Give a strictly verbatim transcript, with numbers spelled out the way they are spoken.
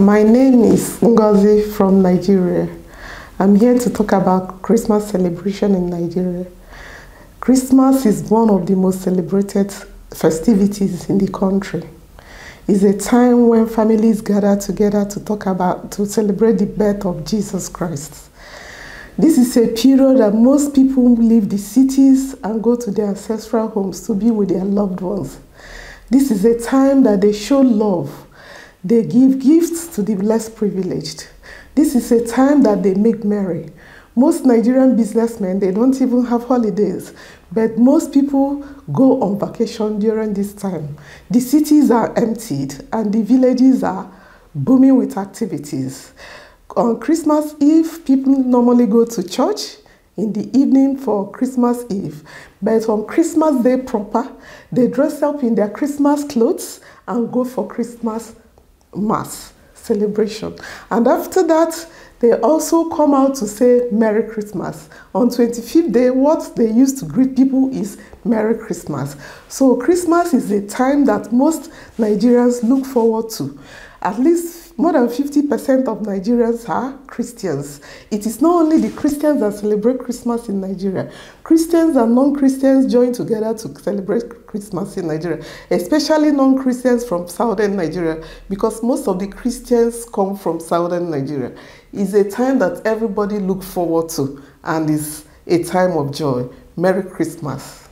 My name is Ngozi from Nigeria. I'm here to talk about Christmas celebration in Nigeria. Christmas is one of the most celebrated festivities in the country. It's a time when families gather together to talk about, to celebrate the birth of Jesus Christ. This is a period that most people leave the cities and go to their ancestral homes to be with their loved ones. This is a time that they show love. They give gifts to the less privileged. This is a time that they make merry. Most Nigerian businessmen, they don't even have holidays, but most people go on vacation during this time. The cities are emptied and the villages are booming with activities. On Christmas Eve, people normally go to church in the evening for Christmas Eve. But on Christmas Day proper, they dress up in their Christmas clothes and go for Christmas Mass celebration. And after that, they also come out to say Merry Christmas. On twenty-fifth day, what they use to greet people is Merry Christmas. So Christmas is a time that most Nigerians look forward to. At least more than fifty percent of Nigerians are Christians. It is not only the Christians that celebrate Christmas in Nigeria. Christians and non-Christians join together to celebrate Christmas in Nigeria, especially non-Christians from southern Nigeria, because most of the Christians come from southern Nigeria. It's a time that everybody looks forward to, and is a time of joy. Merry Christmas.